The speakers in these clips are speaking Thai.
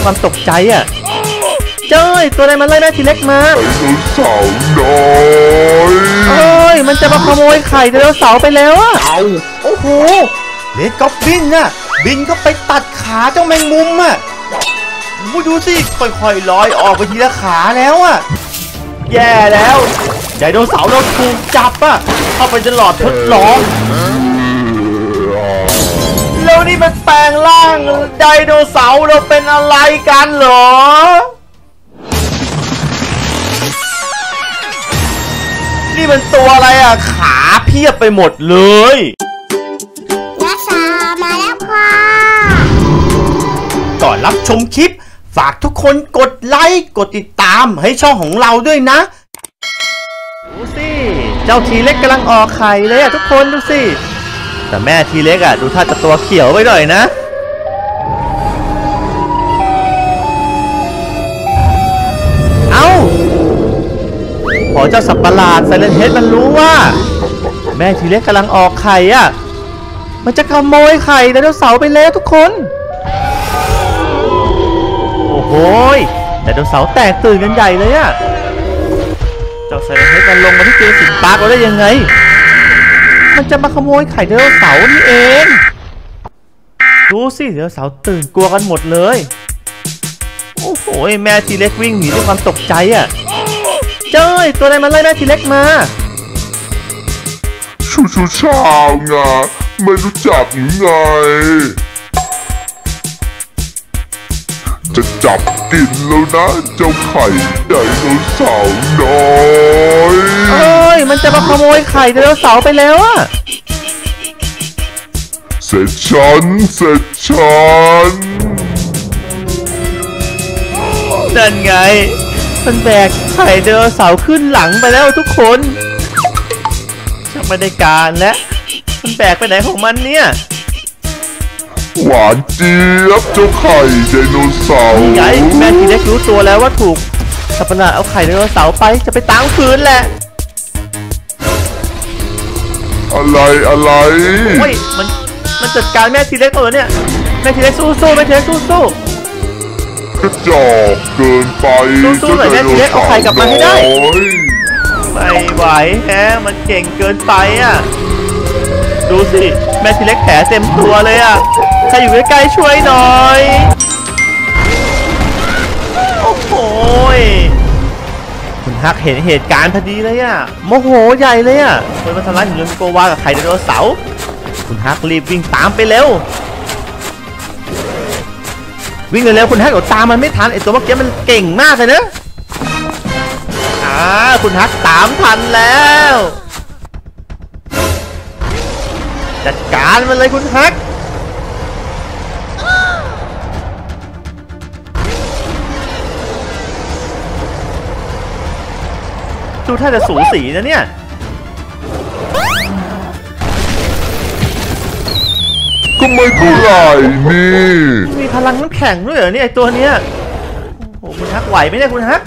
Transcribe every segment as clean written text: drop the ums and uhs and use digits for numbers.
ด้วยความตกใจอ่ะเจ้ยตัวอะไรมันไล่แม่ทีเล็กมาไดโนเสาร์น้อยเอ้ยมันจะมาขโมยไข่ไดโนเสาร์ไปแล้วอ่ะโอ้โหเลดก็บินน่ะบินก็ไปตัดขาเจ้าแมงมุมอ่ะดูสิค่อยๆลอยออกไปทีละขาแล้วอ่ะแย่แล้วไดโนเสาร์เราถูกจับอ่ะเข้าไปในหลอดทดลองแล้วนี่มันแปลงร่างไดโนเสาร์เราเป็นอะไรกันเหรอนี่มันตัวอะไรอ่ะขาเพียบไปหมดเลยนักษามาแล้วค่ะก่อนรับชมคลิปฝากทุกคนกดไลค์กดติดตามให้ช่องของเราด้วยนะดูสิเจ้าทีเล็กกำลังออกไข่เลยอ่ะทุกคนดูสิแต่แม่ทีเล็กอ่ะดูท่าจะตัวเขียวไว้หน่อยนะเอ้าพอเจ้าสัตว์ประหลาดไซเลนเฮดมันรู้ว่าแม่ทีเล็กกำลังออกไข่อ่ะมันจะขโมยไข่ไดโนเสาร์ไปแล้วทุกคนโอ้โหไดโนเสาร์แตกตื่นกันใหญ่เลยอ่ะเจ้าไซเลนเฮดมันลงมาที่เจอสิงปาร์คเราได้ยังไงมันจะมาขโมยไข่ไดโนเสาร์นี่เองดูสิไดโนเสาร์ตื่นกลัวกันหมดเลยโอ้โหแม่ทีเล็กวิ่งหนีด้วยความตกใจอ่ะเจ้ยตัวอะไรมันไล่แม่ทีเล็กมาชูชาวไงไม่รู้จักหรือไงจะจับกินแล้วนะเจ้าไข่ไดโนเสาร์น้อยเอ้ยมันจะมาขโมยไข่ไดโนเสาร์ไปแล้วอะเสร็จฉันนั่นไงมันแบกไข่ไดโนเสาร์ขึ้นหลังไปแล้วทุกคนช่างไม่ได้การและมันแบกไปไหนของมันเนี่ยหวานเจี๊ยบเจ้าไข่ไดโนเสาร์ใหญ่แม่ทีเล็กรู้ตัวแล้วว่าถูกสัตว์ประหลาดเอาไข่ไดโนเสาร์ไปจะไปตามคืนแหละอะไรโอ้ยมันจัดการแม่ทีเล็กตัวเนี่ยแม่ทีเล็กสู้แม่ทีเล็กสู้กระจอกเกินไปสู้หน่อยแม่ทีเล็กเอาไข่กลับมาให้ได้ไม่ไหวแฮะมันเก่งเกินไปอ่ะดูสิแม่ทีเล็กแผลเต็มตัวเลยอ่ะใครอยู่ใกล้ๆช่วยหน่อยโอ้โหคุณฮักเห็นเหตุการณ์พอดีเลยอ่ะโมโหใหญ่เลยอ่ะคนมาทำร้ายหุ่นยนต์โกวากับไข่ไดโนเสาร์คุณฮักรีบวิ่งตามไปเร็ววิ่งเร็วคุณฮักเดี๋ยวตามมันไม่ทันไอตัวเมื่อกี้มันเก่งมากเลยนะคุณฮักตามทันแล้วจัดการมันเลยคุณฮักดูท่าจะสูสีนะเนี่ยก็ไม่เท่าไหร่นี่มีพลังน้ำแข็งด้วยเหรอเนี่ยไอตัวเนี้ยโอ้คุณฮักไหวไหมเนี่ยคุณฮัก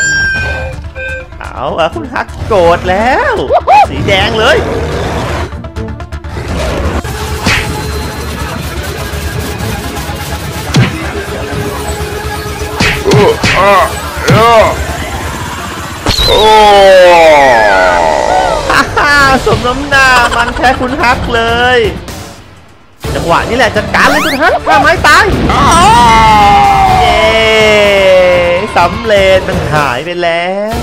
เอาอะคุณฮักโกรธแล้วสีแดงเลยสมน้ำหน้ามันแค่คุณฮักเลยจังหวะนี้แหละจัดการเลยคุณฮักฆ่าไม้ตายเย้สำเร็จมันหายไปแล้ว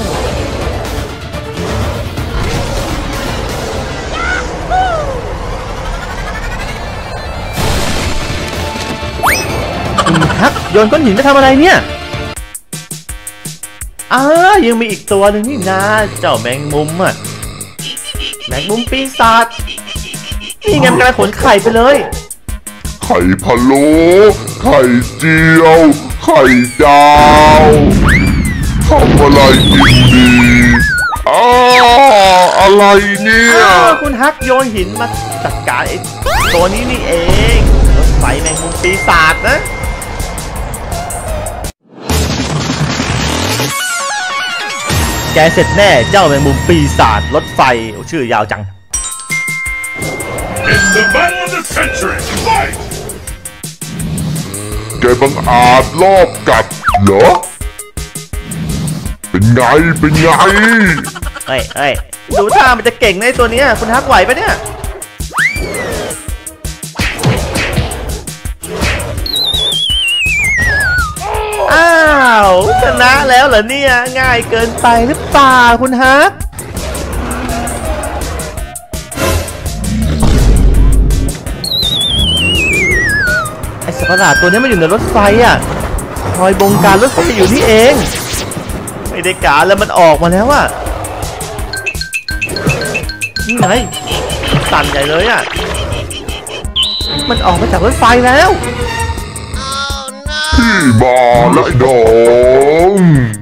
คุณฮักโยนก้อนหินไปทำอะไรเนี่ยยังมีอีกตัวหนึ่งนี่นะเจ้าแมงมุมอ่ะแมงมุมปีศาจนี่ไงมันกำลังขนไข่ไปเลยไข่พะโล้ไข่เจียวไข่ดาวทำอะไรกินดีอะไรเนี่ยคุณฮักโยนหินมาจัดการไอ้ตัวนี้นี่เองรถไฟแมงมุมปีศาจนะแกเสร็จแน่เจ้าแมงมุมปีศาจรถไฟชื่อยาวจังแกบังอาจลอบกัดเหรอเป็นไงเฮ้ยดูท่ามันจะเก่งในตัวเนี้ยคุณฮักไหวปะเนี่ยอ้าวชนะแล้วเหรอเนี่ยง่ายเกินไปหรือเปล่าคุณฮักไอ้สัตว์ประหลาดตัวนี้มันอยู่ในรถไฟอ่ะคอยบงการรถไฟอยู่นี่เองไม่ได้การแล้วมันออกมาแล้วอ่ะนี่ไงสั่นใหญ่เลยอ่ะมันออกมาจากรถไฟแล้วพี่มาและน้อง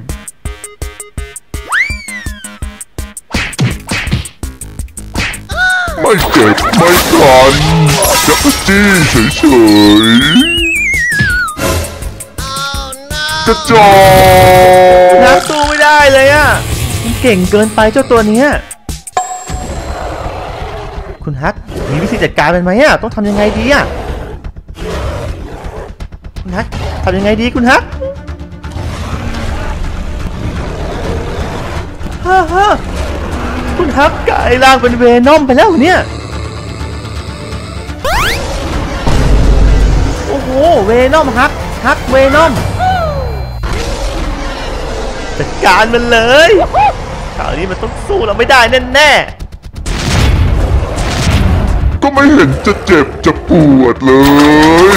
ไม่เจ็บไม่คันจักรจี้เฉยๆกระจอกนักสู้ไม่ได้เลยอ่ะมันเก่งเกินไปเจ้าตัวนี้คุณฮักมีวิธีจัดการมันไหมอ่ะต้องทำยังไงดีอ่ะคุณฮักทำยังไงดีคุณฮักฮ่าคุณฮักกลายร่างเป็นเวนอมไปแล้วเนี่ยโอ้โหเวนอมฮักเวนอมจัดการมันเลยคราวนี้มันต้องสู้เราไม่ได้แน่ก็ไม่เห็นจะเจ็บจะปวดเลย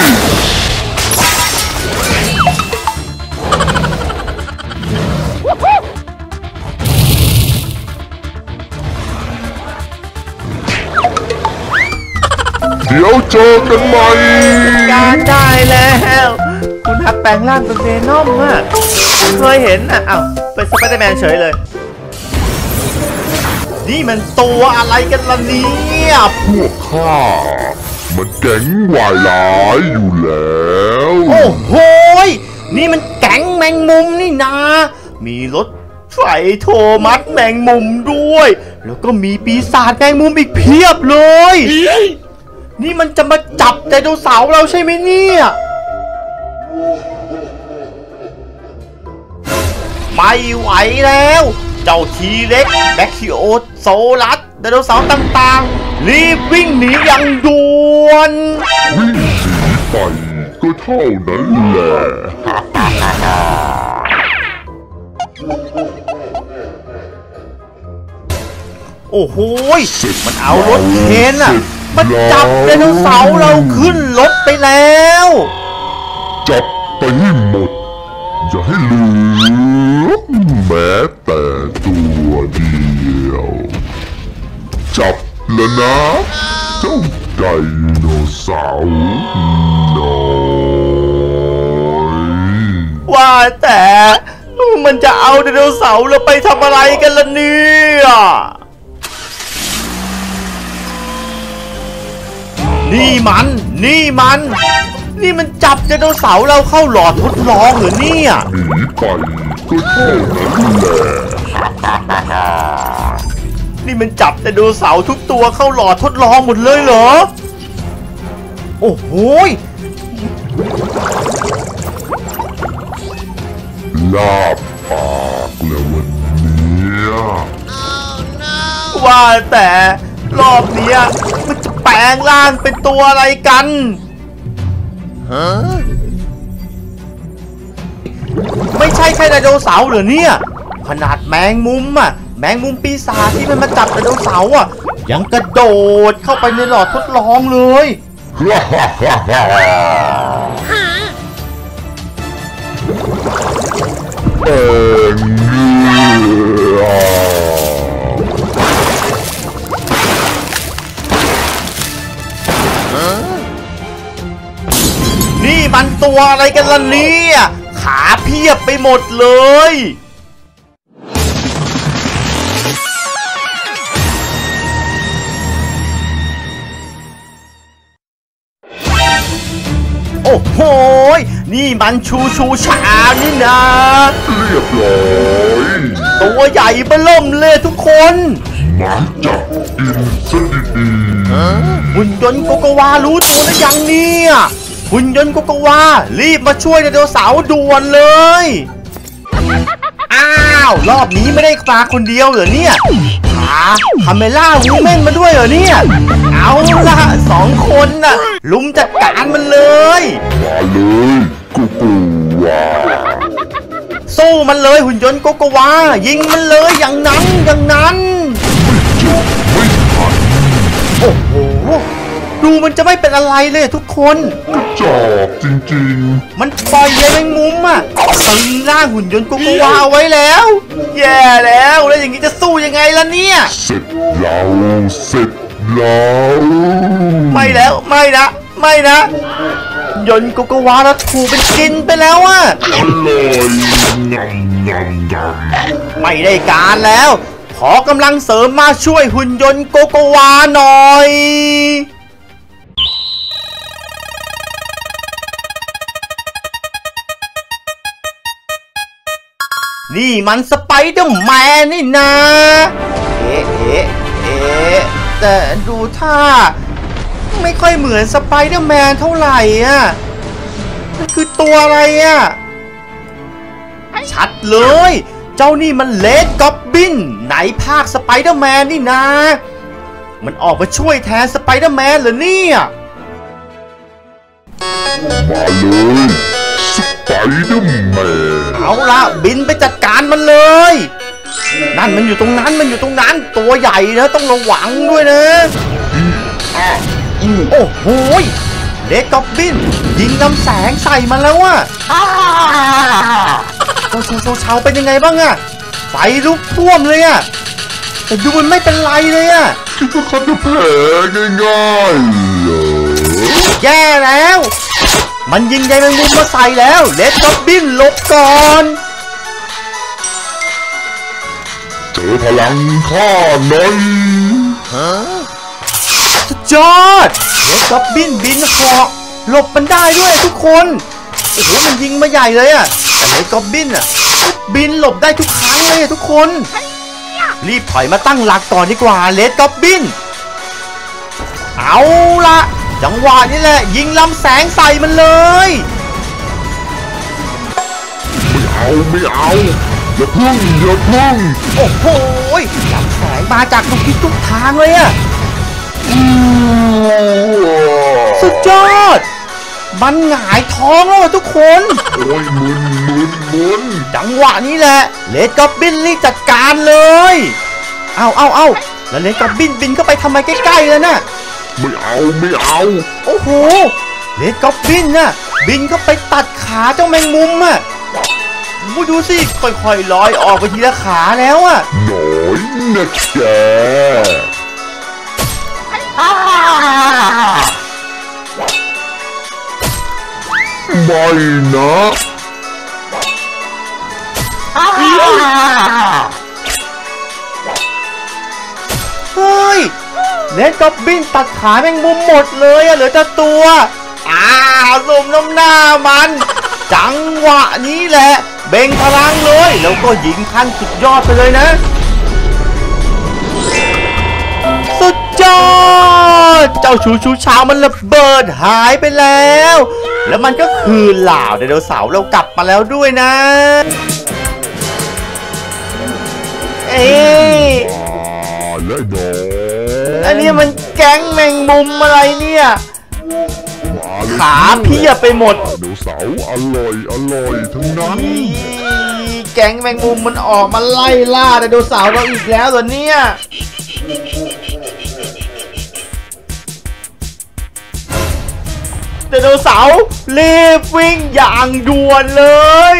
เดี๋ยวเจอกันใหม่การได้แล้วคุณฮักแปลงร่างเป็นเวนอมอ่ะเคยเห็นอ่ะอ้าวเป็นสไปเดอร์แมนเฉยเลยนี่มันตัวอะไรกันล่ะเนี่ยพวกข้ามันแก๊งวายร้ายอยู่แล้วโอ้โหนี่มันแก๊งแมงมุมนี่นะมีรถไฟโทมัสแมงมุมด้วยแล้วก็มีปีศาจแมงมุมอีกเพียบเลยนี่มันจะมาจับไดโนเสาร์เราใช่ไหมเนี่ยไม่ไหวแล้วเจ้าทีเล็กแบคทีโอโซลัสไดโนเสาร์ต่างๆรีบวิ่งหนีอย่างด่วนวิ่งหนีไปก็เท่านั้นแหละโอ้โหมันเอารถเข็นอ่ะมันจับไดโนเสาร์เราขึ้นรถไปแล้วจับไปให้หมดอย่าให้เหลือแม้แต่ตัวเดียวจับแล้วนะเจ้าไดโนเสาร์น้อยว่าแต่มันจะเอาไดโนเสาร์เราไปทำอะไรกันล่ะเนี่ยนี่มันจับไดโนเสาร์เราเข้าหลอดทดลองเหรอเนี่ยหนีไปก็เท่านั้นแหละนี่มันจับไดโนเสาร์ทุกตัวเข้าหลอดทดลองหมดเลยเหรอโอ้โหลาบปากแล้ววันนี้ว่าแต่รอบนี้มันจะแปลงร่างเป็นตัวอะไรกันไม่ใช่แค่ไดโนเสาร์เหรอเนี่ยขนาดแมงมุมแมงมุมปีศาจที่มันมาจับไดโนเสาร์ยังกระโดดเข้าไปในหลอดทดลองเลยนี่มันตัวอะไรกันล่ะเนี่ยขาเพียบไปหมดเลยโอ้โหนี่มันชูชานี่นะเรียบร้อยตัวใหญ่เบ้อเริ่มเลยทุกคนมาจับกินซะดีๆหุ่นยนต์โกโกวารู้ตัวหรือยังเนี่ยหุ่นยนต์โกโกวารีบมาช่วยไดโนเสาร์ด่วนเลย อ้าวรอบนี้ไม่ได้ปลาคนเดียวเหรอเนี่ยพาคาเมล่าวูแมนมาด้วยเหรอเนี่ยเอาล่ะ2 คนน่ะลุมจัดการมันเลยมาเลยโกโกวาสู้มันเลยหุ่นยนต์โกโกวายิงมันเลยอย่างนั้นไม่ทันโอ้โหดูมันจะไม่เป็นอะไรเลยทุกคนจอบจริงๆมันปล่อยใยแมงมุมอ่ะตึงร่างหุ่นยนต์โกโกวาไว้แล้วแย่แล้วอย่างนี้จะสู้ยังไงล่ะเนี่ยเสร็จแล้วไม่แล้วไม่นะยนต์โกโกวาเราถูกเป็นกินไปแล้วอ่ะอร่อยไม่ได้การแล้วขอกำลังเสริมมาช่วยหุ่นยนต์โกโกวาหน่อยนี่มันสไปเดอร์แมนนี่นะแต่ดูท่าไม่ค่อยเหมือนสไปเดอร์แมนเท่าไหร่อ่ะนั่นคือตัวอะไรอ่ะชัดเลยเจ้านี่มันเลดก็อบบินไหนภาคสไปเดอร์แมนนี่นะมันออกมาช่วยแทนสไปเดอร์แมนเหรอเนี่ยมาเลยสไปเดอร์แมนเอาละบินไปจัดการมันเลยนั่นมันอยู่ตรงนั้นตัวใหญ่นะต้องระวังด้วยนะโอ้โหเลดก็อบบินยิงน้ำแสงใส่มันแล้วอ่ะเช้าเป็นยังไงบ้างอะไฟลุกท่วมเลยอะแต่ดูมันไม่เป็นไรเลยอะคิดว่าเขาจะแพ้ง่ายๆเหรอแย่แล้วมันยิงใยแมงมุมมาใส่แล้วเลดก็อบบินหลบก่อนเจอพลังข้าหน่อยสุดยอดเลดก็อบบินบินเหาะหลบมันได้ด้วยทุกคนโอ้โหมันยิงมาใหญ่เลยอะแต่เลดก็อบบินอะบินหลบได้ทุกครั้งเลยทุกคนรีบถอยมาตั้งหลักก่อนดีกว่าเลดก็อบบินเอาละจังหวะนี้แหละยิงลำแสงใส่มันเลยไม่เอาอย่าพึ่งโอ้โหลำแสงมาจากทุกทิศทุกทางเลยอะสุดยอดมันหงายท้องแล้วทุกคนโอ้ยมึนจังหวะนี้แหละเลดก็อบบินรีบจัดการเลยเอาแล้วเลดก็อบบินบินเข้าไปทำไมใกล้ๆแล้วน่ะไม่เอาโอ้โหเลดก็อบบินน่ะบินเข้าไปตัดขาเจ้าแมงมุมอ่ะดูสิค่อยๆลอยออกไปทีละขาแล้วอ่ะหน่อยนะแกไม่นะเฮ้ยเลดก็อบบินตัดขาแมงมุมหมดเลยอะเหลือแต่ตัวสมน้ำหน้ามันจังหวะนี้แหละเบ่งพลังเลยแล้วก็ยิงขั้นสุดยอดไปเลยนะสุดยอดเจ้าชูชาวมันระเบิดหายไปแล้วแล้วมันก็คือเหล่าไดโนเสาร์เรากลับมาแล้วด้วยนะอันนี้มันแก๊งแมงมุมอะไรเนี่ยขาเพียบไปหมดไดโนเสาร์อร่อยทั้งนั้นแก๊งแมงมุมมันออกมาไล่ล่าไดโนเสาร์เราอีกแล้วเหรอเนี่ยไดโนเสาร์รีบวิ่งอย่างด่วนเลย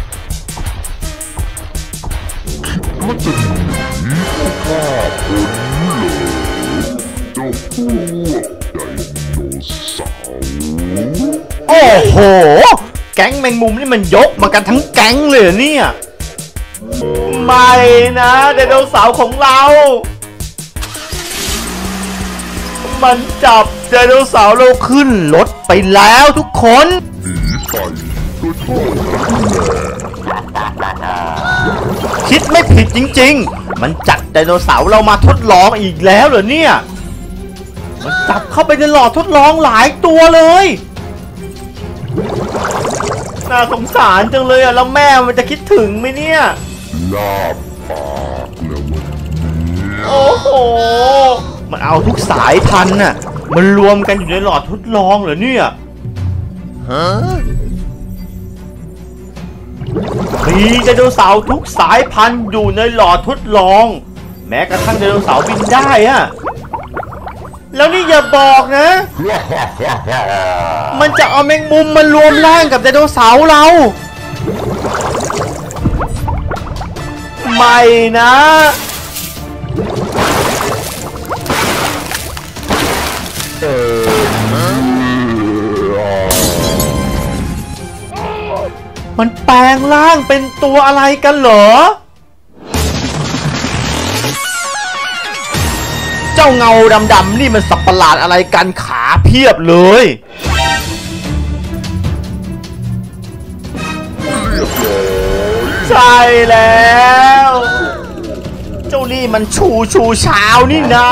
มันจะหนีข้าคนเหรอเจ้าพวกไดโนเสาร์โอ้โหแก๊งแมงมุมนี่มันยกมากันทั้งแก๊งเลยเนี่ยไม่นะไดโนเสาร์ของเรามันจับไดโนเสาร์เราขึ้นรถไปแล้วทุกคนหนีไปก็โทษคิดไม่ผิดจริงๆมันจับไดโนเสาร์เรามาทดลองอีกแล้วเหรอเนี่ยมันจับเข้าไปในหลอดทดลองหลายตัวเลยน่าสงสารจังเลยอ่ะแล้วแม่มันจะคิดถึงไหมเนี่ยลาบปากแล้ววันนี้โอ้โหมันเอาทุกสายพันธุ์น่ะมันรวมกันอยู่ในหลอดทดลองเหรอเนี่ยฮะมีไดโนเสาร์ทุกสายพันธุ์อยู่ในหลอดทดลองแม้กระทั่งไดโนเสาร์บินได้อะแล้วนี่อย่าบอกนะ มันจะเอาแมงมุมมารวมร่างกับไดโนเสาร์เราไม่นะมันแปลงร่างเป็นตัวอะไรกันเหรอเจ้าเงาดำๆนี่มันสัตว์ประหลาดอะไรกันขาเพียบเลยใช่แล้วเจ้านี่มันชูเช้านี่นะ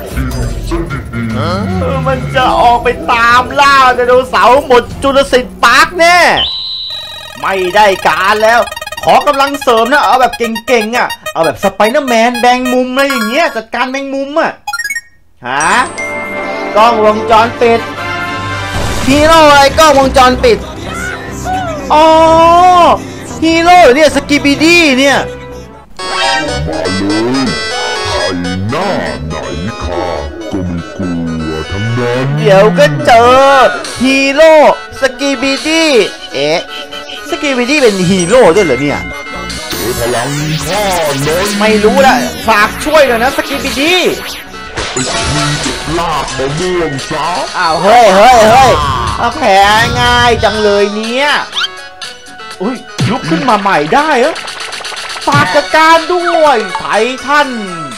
มันจะออกไปตามล่าไดโนเสาร์หมดจุลศิลป์ปาร์คแน่ไม่ได้การแล้วขอกำลังเสริมนะเอาแบบเก่งๆอ่ะเอาแบบสไปเดอร์แมนแบงมุมอะไรอย่างเงี้ยจัดการแมงมุมอ่ะฮะกล้องวงจรปิดฮีโร่อะไรกล้องวงจรปิดอ๋อฮีโร่เนี่ยสกิบิดี้เนี่ยมาเลยใครหน้าไหนข้าก็ไม่กลัวทั้งนั้นเดี๋ยวก็เจอฮีโร่สกิบิดี้สกิบิดี้เป็นฮีโร่ด้วยเหรอเนี่ยพลังข้าน้อยไม่รู้ละฝากช่วยหน่อยนะสกิบิดี้ลาบมะม่วงซะอ้าวเฮ้ยแผลง่ายจังเลยเนี่ยอุ้ยลุกขึ้นมาใหม่ได้เหรอฝากจัดการด้วยไททัน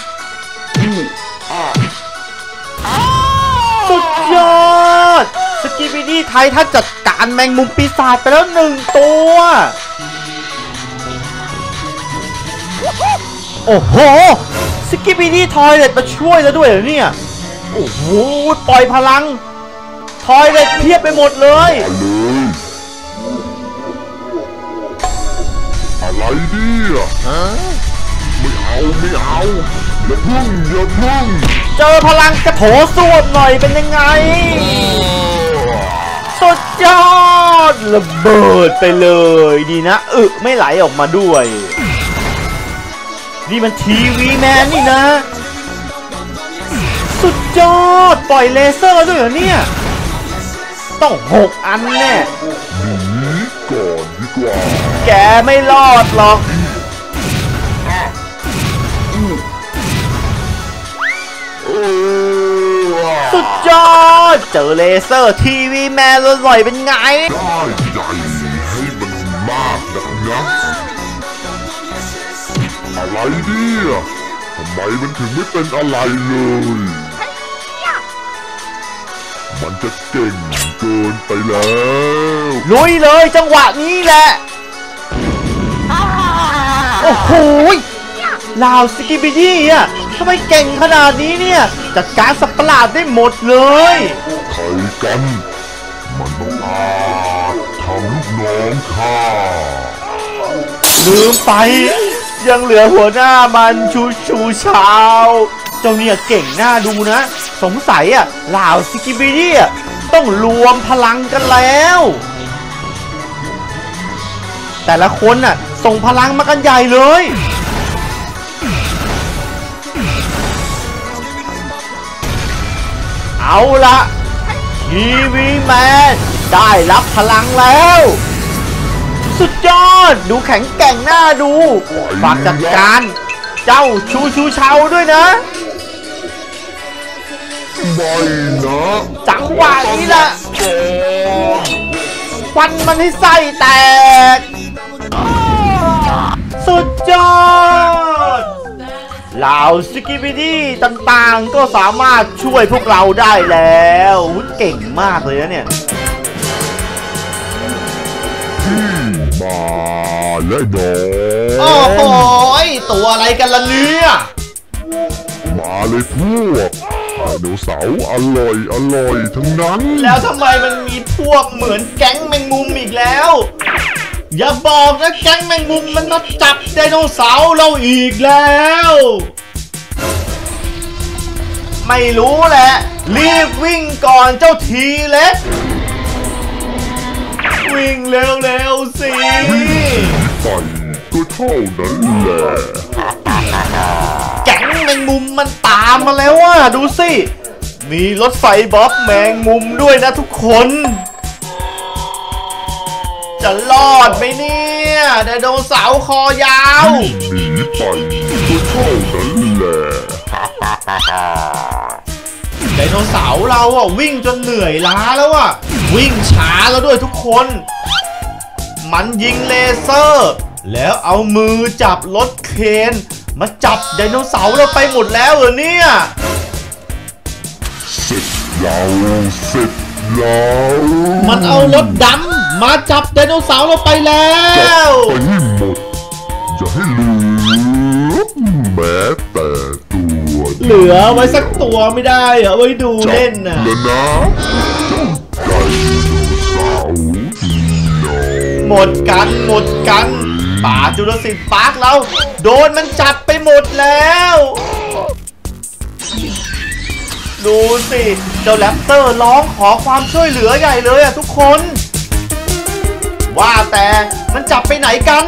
สุดยอดสกิบิดี้ไททันจัดการแมงมุมปีศาจไปแล้ว1 ตัวโอ้โหสกิบิดี้ทอยเลตมาช่วยแล้วด้วยเหรอเนี่ยโอ้โหปล่อยพลังทอยเลตเพียบไปหมดเลยอะไรเนี่ยไม่เอาอย่าพึ่งเจอพลังกระโถส้วมหน่อยเป็นยังไงสุดยอดระเบิดไปเลยดีนะไม่ไหลออกมาด้วยนี่มันทีวีแมนนี่นะสุดยอดปล่อยเลเซอร์ด้วยเหรอเนี่ยต้อง6 อันแน่หนีก่อนดีกว่าแกไม่รอดหรอกสุดยอดเจอเลเซอร์ทีวีแมนอร่อยเป็นไงได้ใหญ่ให้มันมากนะอะไรเนี่ยทำไมมันถึงไม่เป็นอะไรเลยมันจะเก่งเกินไปแล้วลุยเลยจังหวะนี้แหละโอ้โหลาวสกิบิดี้อ่ะทำไมเก่งขนาดนี้เนี่ยจัดการสัตว์ประหลาดได้หมดเลยใครกันมันต้องอาจทำลูกน้องข้าลืมไปยังเหลือหัวหน้ามันชูเช้าเจ้าเนี่ยเก่งน่าดูนะสงสัยอ่ะลาวสกิบิดี้ต้องรวมพลังกันแล้วแต่ละคนน่ะส่งพลังมากันใหญ่เลยเอาละทีวีแมนได้รับพลังแล้วสุดยอดดูแข็งแกร่งน่าดูฝากจัดการเจ้าชูเชาด้วยนะไม่นะจังหวะนี้แหละควันมันให้ไส้แตกสุดยอดเหล่าสกิบิดี้ต่างๆก็สามารถช่วยพวกเราได้แล้วเก่งมากเลยนะเนี่ยมาและน้องโอ้โหตัวอะไรกันล่ะเนี่ยมาเลยพวกไดโนเสาร์อร่อยทั้งนั้นแล้วทำไมมันมีพวกเหมือนแก๊งแมงมุมอีกแล้วอย่าบอกนะแก๊งแมงมุมมันมาจับไดโนเสาร์เราอีกแล้วไม่รู้แหละรีบวิ่งก่อนเจ้าทีเล็กวิ่งเร็วๆสิไปก็เท่านั้นแหละแก๊งแมงมุมมันตามมาแล้วว่ะดูสิมีรถไฟบ๊อบแมงมุมด้วยนะทุกคนจะรอดไหมเนี่ยไดโนเสาร์คอยาวหนีไปก็เท่านั้นแหละไดโนเสาร์เราอ่ะวิ่งจนเหนื่อยล้าแล้วอ่ะวิ่งช้าแล้วด้วยทุกคนมันยิงเลเซอร์แล้วเอามือจับรถเคนมาจับไดโนเสาร์เราไปหมดแล้วเหรอเนี่ยเสร็จแล้วมันเอารถดำมาจับไดโนเสาร์เราไปแล้วจับไปให้หมดอย่าให้เหลือแม้แต่ตัวเหลือไว้สักตัวไม่ได้เหรอไว้ดูเล่นน่ะแล้วนะไดโนเสาร์หมดกันป่าจุลศิลป์ปาร์คเราโดนมันจับไปหมดแล้วดูสิเจ้าแรปเตอร์ร้องขอความช่วยเหลือใหญ่เลยอ่ะทุกคนว่าแต่มันจับไปไหนกัน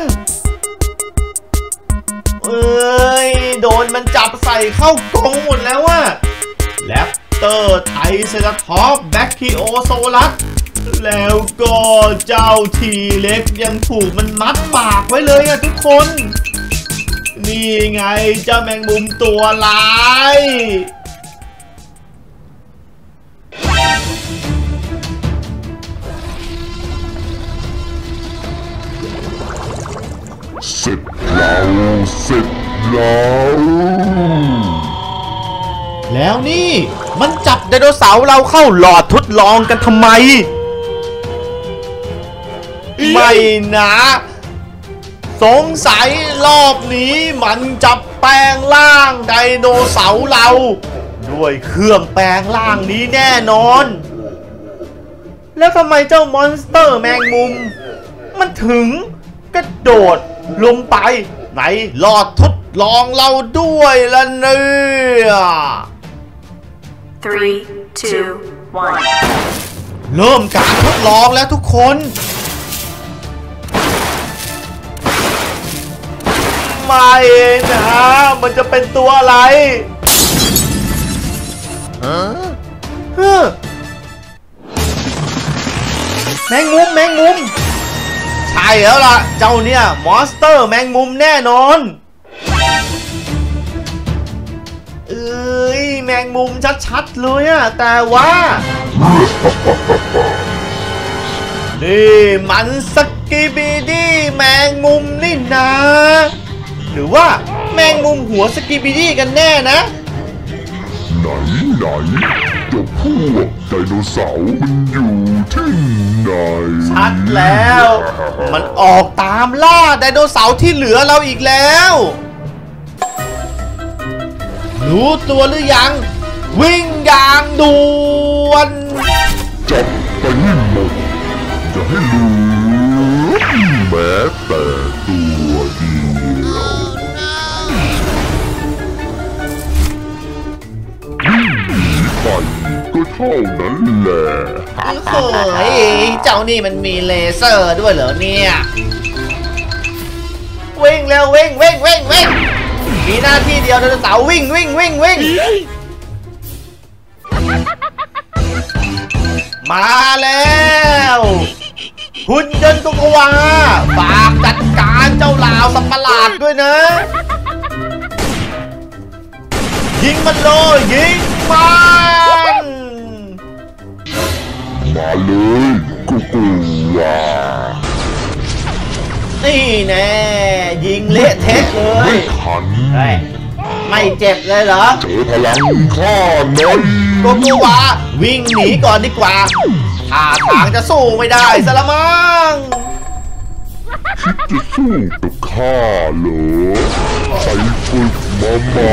โดนมันจับใส่เข้ากรงหมดแล้วว่ะแรปเตอร์ไทรเซราทอปส์แบคคิโอโซลัสแล้วก็เจ้าทีเล็กยังถูกมันมัดปากไว้เลยอ่ะทุกคนนี่ไงเจ้าแมงมุมตัวร้ายเสร็จแล้วนี่มันจับไดโนเสาร์เราเข้าหลอดทดลองกันทำไมไม่นะสงสัยรอบนี้มันจะแปลงร่างไดโนเสาร์เราด้วยเครื่องแปลงร่างนี้แน่นอนแล้วทำไมเจ้ามอนสเตอร์แมงมุมมันถึงกระโดดลงไปในหลอดทดลองเราด้วยล่ะเนี่ย3, 2, 1 เริ่มการทดลองแล้วทุกคนไม่นะมันจะเป็นตัวอะไรแมงมุมใช่แล้วล่ะเจ้าเนี่ยมอนสเตอร์แมงมุมแน่นอนแมงมุมชัดๆเลยอะแต่ว่านี่มันสกิบิดี้แมงมุมนี่นะหรือว่าแมงมุมหัวสกิบิดี้กันแน่นะไหนเจ้าพวกไดโนเสาร์มันอยู่ที่ไหนชัดแล้วมันออกตามล่าไดโนเสาร์ที่เหลือเราอีกแล้วรู้ตัวหรือยังวิ่งอย่างด่วนจับไปให้หมดอย่าให้เหลือแม้แต่ตัวเดียวไปก็เท่านั้นแหละเฮ้ยเจ้านี่มันมีเลเซอร์ด้วยเหรอเนี่ยวิ่งเร็ววิ่งมีหน้าที่เดียวไดโนเสาร์วิ่งมาแล้วหุ่นยนต์โกโกวาฝากจัดการเจ้าลาวสัตว์ประหลาดด้วยนะยิงมันเลยยิงมันมาเลยโกโกวานี่แน่ยิงเละเทะเลยไม่ทันไม่เจ็บเลยเหรอเจอพลังข้าหน่อยโกโกวาวิ่งหนีก่อนดีกว่าท่าทางจะสู้ไม่ได้ซะละมั้งคิดจะสู้กับข้าเหรอไปฝึกมาใหม่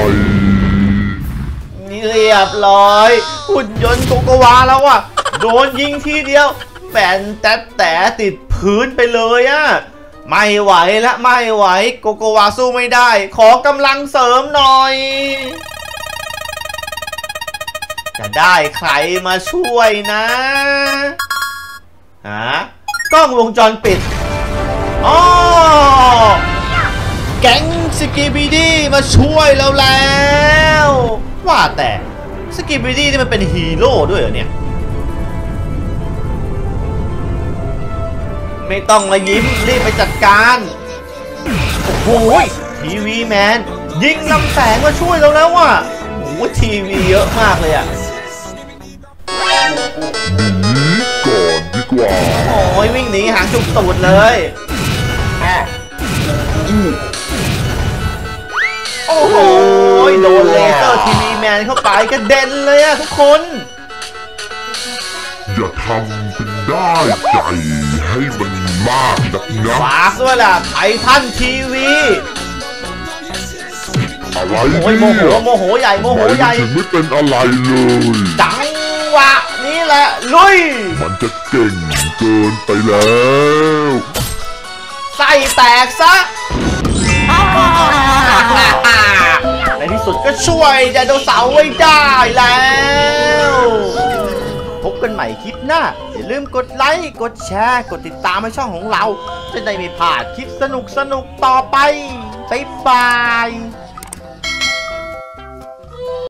เรียบร้อยหุ่นยนต์โกโกวาแล้วอ่ะโดนยิงทีเดียวแบนแต่ติดพื้นไปเลยอ่ะไม่ไหวและไม่ไหวโกโกวาสู้ไม่ได้ขอกำลังเสริมหน่อยจะได้ใครมาช่วยนะกล้องวงจรปิดอ๋อแก๊งสกิบิดี้มาช่วยเราแล้วว่าแต่สกิบิดี้นี่มันเป็นฮีโร่ด้วยเหรอเนี่ยไม่ต้องมายิ้มรีบไปจัดการโอ้โหทีวีแมนยิงลำแสงมาช่วยเราแล้วว่ะโอ้โหทีวีเยอะมากเลยอ่ะหนีก่อนดีกว่าโอ้ยวิ่งหนีหางจุกตูดเลยโอ้โหโดนเลเซอร์ทีวีแมนเข้าไปกระเด็นเลยอะทุกคนอย่าทำเป็นได้ใจให้มันมากนักนะฝากด้วยล่ะไททันทีวีอะไรโอ้ยโมโหใหญ่โมโหใหญ่ถึงไม่เป็นอะไรเลยจังหวะนี้แหละลุยมันจะเก่งเกินไปแล้วไส้แตกซะในที่สุดก็ช่วยไดโนเสาร์ไว้ได้แล้วพบกันใหม่คลิปหน้าอย่าลืมกดไลค์กดแชร์กดติดตามให้ช่องของเราจะได้ไม่พลาดคลิปสนุกต่อไปบ๊ายบาย